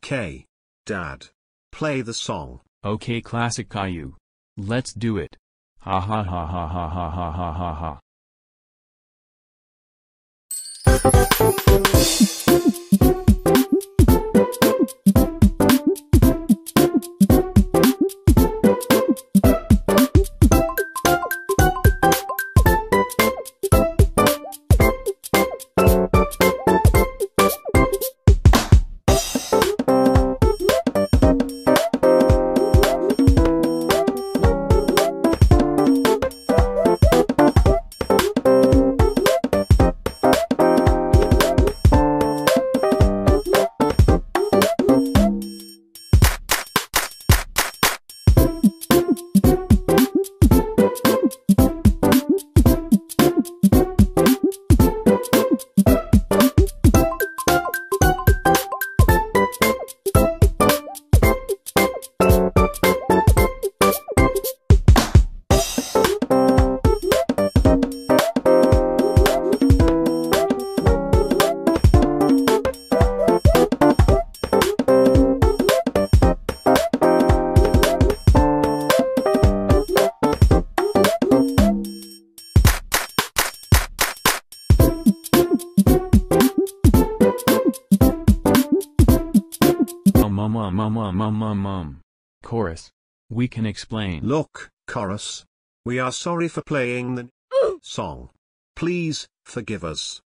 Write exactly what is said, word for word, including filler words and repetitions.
Okay. Dad. Play the song. Okay, classic Caillou. Let's do it. Ha ha ha ha ha ha ha ha ha ha. Mum mum mum mum mum mum mum. Chorus. We can explain. Look, chorus. We are sorry for playing the song. Please, forgive us.